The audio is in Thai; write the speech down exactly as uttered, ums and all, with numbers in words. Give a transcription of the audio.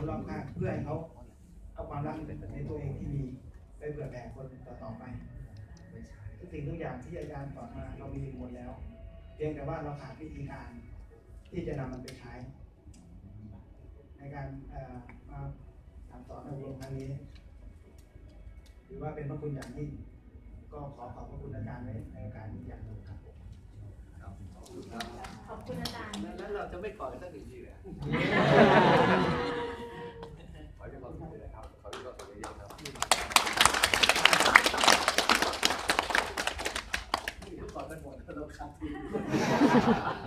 รอบข้างเพื่อให้เขาเอาความรักในตัวเองที่มีไปเผื่อแผ่คนต่อๆไปทุกสิ่งทุกอย่างที่อาจารย์สอนมาเรามีหมดแล้วเพียงแต่ว่าเราขาดวิธีการที่จะนำมันไปใช้ในการมาสั่งสอนอบรมครั้งนี้ถือว่าเป็นพระคุณอย่างยิ่งก็ขอขอบพระคุณอาจารย์ไว้ในโอกาสนี้อย่างหนึ่งครับขอบคุณอาจารย์แล้วเราจะไม่ขอกันสักหนึ่งทีเลยขอให้ความสุขเลยครับขอให้ความสุขเยอะๆครับนี่ทุกคนเป็นหมดเราขาดทุน